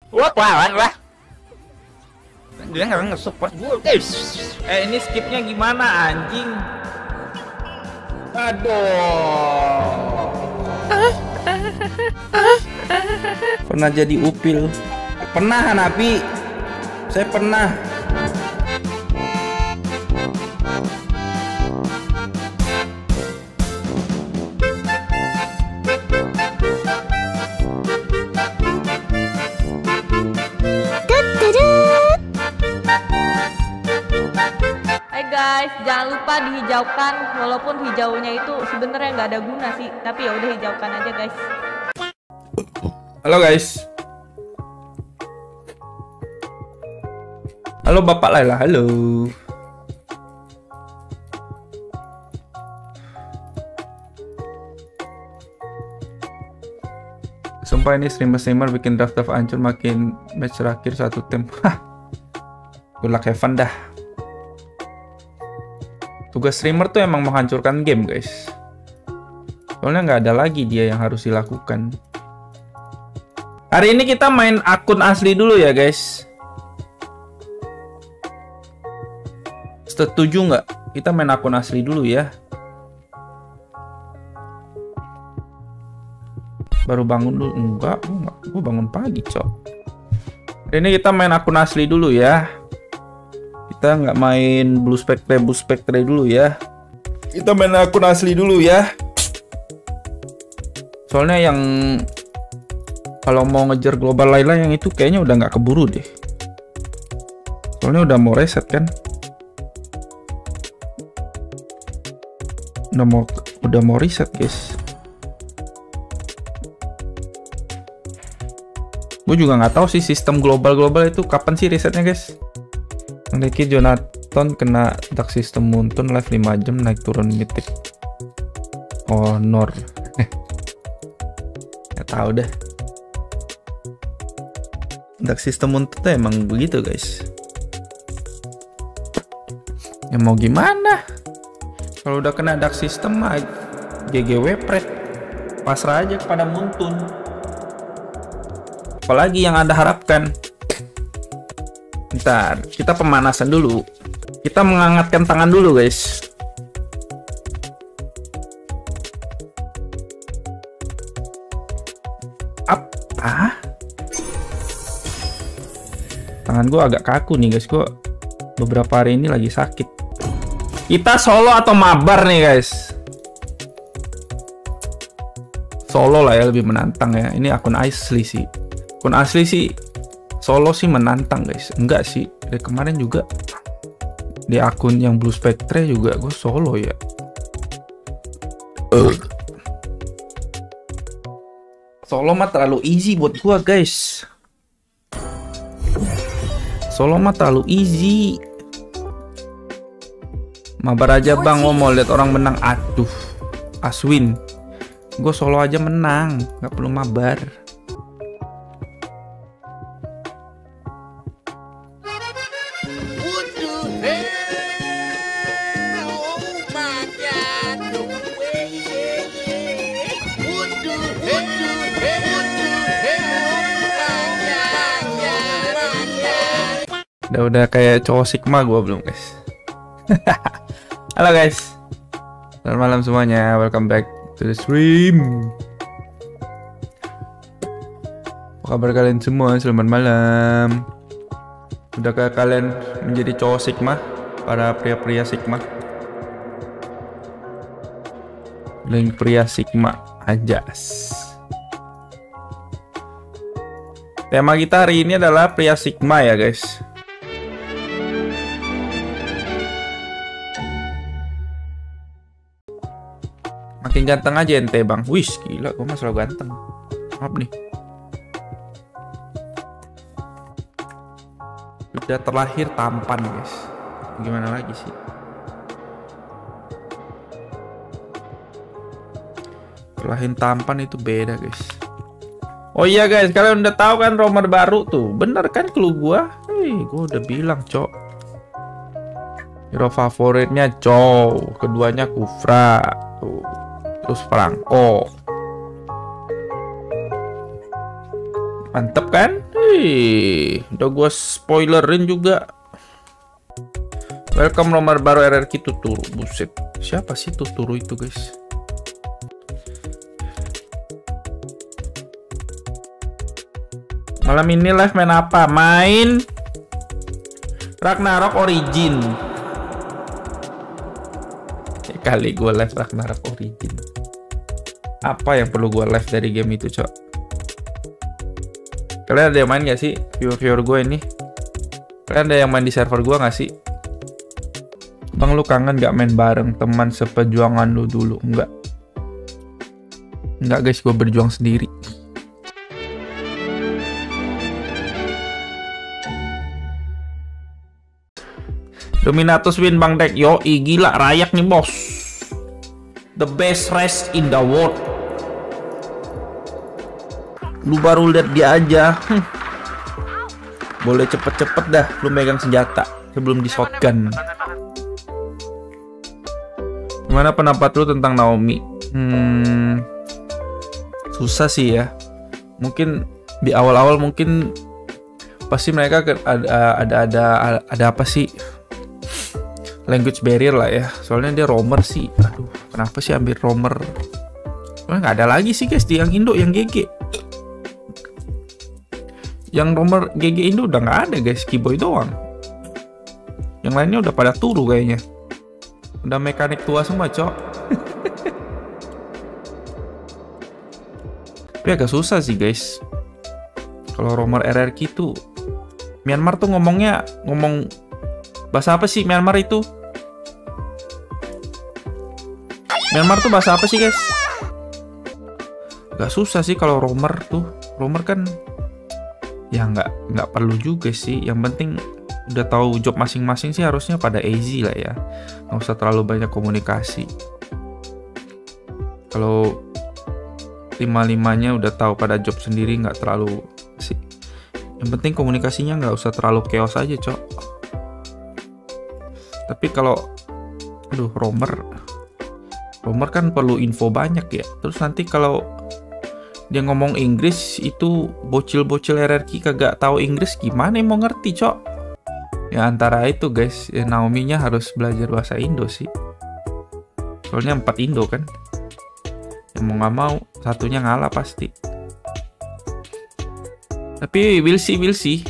Wah, wah. Dia nggak nge-support gue, guys. Ini skipnya gimana, anjing? Aduh. Pernah jadi upil. Pernah, Hanapi. Saya pernah. Guys, jangan lupa dihijaukan, walaupun hijaunya itu sebenarnya nggak ada guna sih, tapi ya udah hijaukan aja guys. Halo guys. Halo Bapak Laila, halo. Sumpah ini streamer bikin draft hancur, makin match terakhir satu tem. Good luck, have fun dah. Tugas streamer tuh emang menghancurkan game, guys. Soalnya nggak ada lagi dia yang harus dilakukan. Hari ini kita main akun asli dulu ya, guys. Setuju nggak? Kita main akun asli dulu ya. Baru bangun dulu? Enggak. Gue bangun pagi, cok. Hari ini kita main akun asli dulu ya. Kita nggak main Blue Spectre dulu ya. Kita main akun asli dulu ya. Soalnya yang kalau mau ngejar Global Layla yang itu kayaknya udah nggak keburu deh. Soalnya udah mau reset kan. Udah mau reset, guys. Gue juga nggak tahu sih sistem global itu kapan sih resetnya, guys. Ricky Jonathan kena dark system Muntun live 5 jam naik turun mythic honor. Nggak tahu deh. Dark system Muntun tuh emang begitu, guys. Ya mau gimana? Kalau udah kena dark system mah GG wepret. Pasrah aja kepada Muntun. Apalagi yang Anda harapkan. Bentar, kita pemanasan dulu. Kita menghangatkan tangan dulu, guys. Apa? Tangan gue agak kaku nih, guys. Gue beberapa hari ini lagi sakit. Kita solo atau mabar nih, guys? Solo lah ya, lebih menantang ya. Ini akun asli sih. Akun asli sih solo sih menantang, guys. Enggak sih, dari kemarin juga di akun yang Blue Spectre juga gue solo ya. Solo mah terlalu easy buat gue, guys. Solo mah terlalu easy. Mabar aja bang, gue mau lihat orang menang. Aduh, Aswin. Gue solo aja menang, nggak perlu mabar. Udah kayak cowok Sigma gue belum, guys. Halo guys, selamat malam semuanya. Welcome back to the stream. Apa kabar kalian semua? Selamat malam. Udahkah kalian menjadi cowok Sigma? Para pria-pria Sigma. Link pria Sigma anjas. Tema kita hari ini adalah pria Sigma ya, guys. Makin ganteng aja ente bang. Wih gila, gue mah selalu ganteng. Maaf nih. Udah terlahir tampan, guys. Gimana lagi sih? Terlahir tampan itu beda, guys. Oh iya guys, kalian udah tahu kan romer baru tuh. Bener kan clue gua? Gua udah bilang, cok. Hero favoritnya Chow, keduanya Kufra. Tuh. Terus Franco. Mantep kan? Wih, udah gua spoilerin juga. Welcome nomor baru RRQ Tuturu. Buset, siapa sih Tuturu itu guys? Malam ini live main apa? Main Ragnarok Origin. Kali gue live Ragnarok Origin. Apa yang perlu gue live dari game itu, cok? Kalian ada yang main gak sih? Viewer gue ini. Kalian ada yang main di server gue gak sih? Bang, lu kangen gak main bareng teman seperjuangan lu dulu? Enggak. Enggak guys, gue berjuang sendiri. Dominatus win Bang Dek. Yoi, gila, rayak nih bos. The best race in the world. Lu baru lihat dia aja. Boleh cepet-cepet dah lu megang senjata sebelum di shotgun. Gimana pendapat lu tentang Naomi? Susah sih ya. Mungkin di awal-awal mungkin pasti mereka ada apa sih? Language barrier lah ya. Soalnya dia roamer sih. Aduh, kenapa sih ambil roamer? Soalnya nggak ada lagi sih guys di yang Indo, yang GG. Yang roamer GG Indo udah nggak ada guys, Kiboy doang. Yang lainnya udah pada turu kayaknya. Udah mekanik tua semua, cok. Tapi agak susah sih guys. Kalau roamer RRQ tuh Myanmar tuh ngomong bahasa apa sih Myanmar itu? Myanmar tuh bahasa apa sih guys? Gak susah sih kalau roamer tuh. Roamer kan ya nggak perlu juga sih. Yang penting udah tahu job masing-masing sih harusnya pada easy lah ya. Nggak usah terlalu banyak komunikasi. Kalau 5-5-nya udah tahu pada job sendiri, nggak terlalu sih. Yang penting komunikasinya nggak usah terlalu chaos aja, cok. Tapi kalau roamer kan perlu info banyak ya. Terus nanti kalau dia ngomong Inggris itu bocil-bocil RRQ kagak tahu Inggris, gimana mau ngerti, cok? Ya antara itu guys, ya, Naomi-nya harus belajar bahasa Indo sih. Soalnya 4 Indo kan. Yang mau nggak mau satunya ngalah pasti. Tapi we'll see.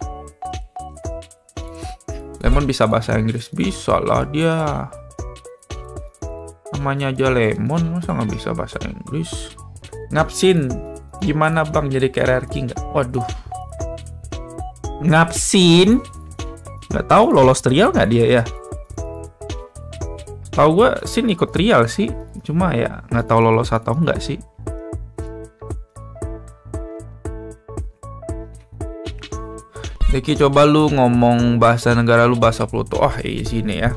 Lemon bisa bahasa Inggris? Bisa lah dia. Namanya aja Lemon, masa nggak bisa bahasa Inggris? Ngapsin, gimana bang jadi RRQ nggak? Waduh. Ngapsin? Nggak tahu lolos trial nggak dia ya? Tahu gue sih ikut trial sih, cuma ya nggak tahu lolos atau enggak sih. Deki, coba lu ngomong bahasa negara lu, bahasa Pluto. Oh, sini ya.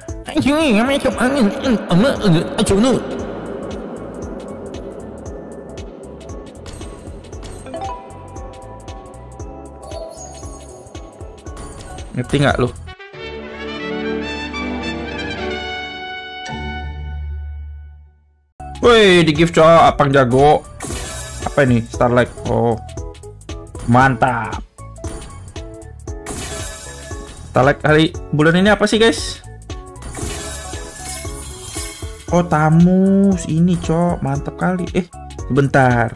Ngerti nggak lu? Woi, di gift cowok Apang jago. Apa ini? Starlight. Oh, mantap. Starlight hari bulan ini apa sih guys? Oh, tamus ini, cok. Mantap kali. Sebentar.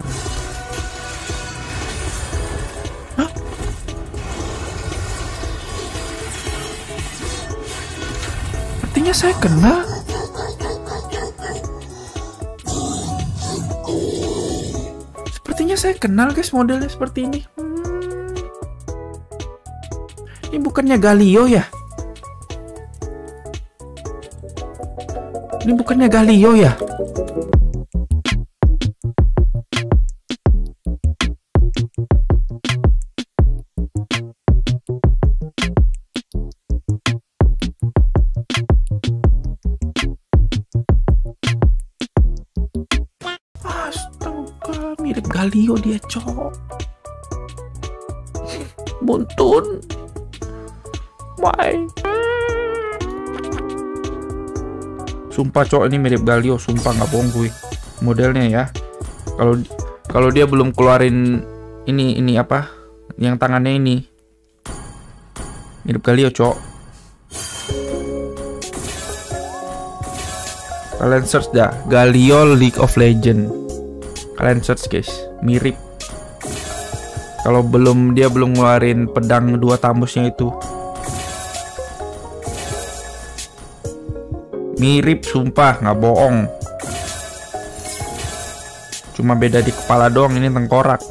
Hah? Artinya saya kena. Sepertinya saya kenal guys modelnya seperti ini. Ini bukannya Galio ya? Ini bukannya Galio ya? Astaga, mirip Galio dia, cok. Buntun. Why? Sumpah cok, ini mirip Galio, sumpah nggak bohong gue. Modelnya ya. Kalau dia belum keluarin ini apa? Yang tangannya ini mirip Galio, cok. Kalian search dah, Galio League of Legends. Kalian search guys, mirip. Kalau dia belum ngeluarin pedang 2 tambusnya itu. Mirip, sumpah, nggak bohong. Cuma beda di kepala doang, ini tengkorak.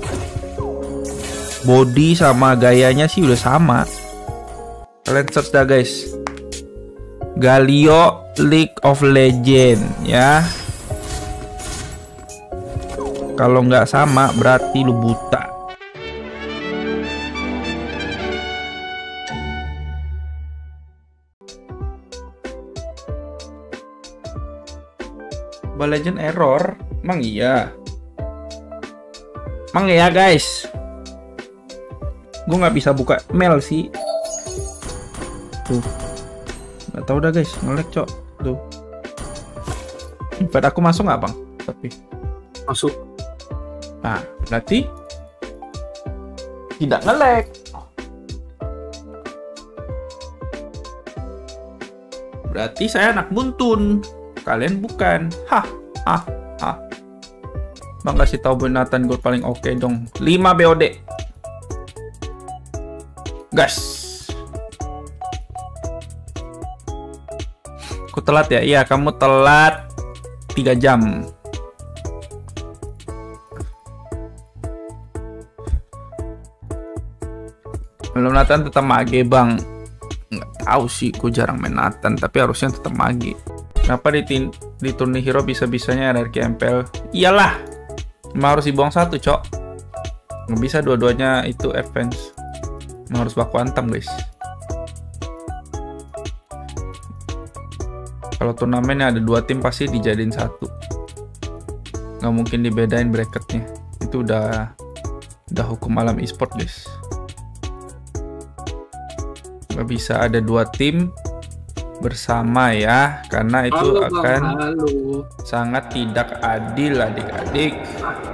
Body sama gayanya sih udah sama. Kalian search dah guys, Galio League of Legends ya. Kalau nggak sama berarti lu buta. Mobile Legends error? Emang iya? Emang iya guys? Gue nggak bisa buka mail sih. Tuh, nggak tahu dah guys, nge-lag cok. Tuh, invite aku masuk nggak bang? Tapi Masuk. nah berarti tidak nge-lag. Berarti saya anak buntun, kalian bukan. Hah. Bang kasih tahu Nathan gue paling oke dong. 5 BOD. Gas. Aku telat ya? Iya, kamu telat 3 jam. Belum Nathan tetap mage bang. Nggak tahu sih, aku jarang main Nathan, tapi harusnya tetap mage. Kenapa di turni hero bisa-bisanya RRQ MPL? Iyalah, emang harus dibuang 1 cok. Nggak bisa dua-duanya itu advance. Emang harus baku hantam guys. Kalau turnamennya ada 2 tim pasti dijadiin 1. Nggak mungkin dibedain bracketnya. Itu udah hukum alam e-sport guys. Nggak bisa ada 2 tim bersama ya, karena itu akan sangat tidak adil adik-adik.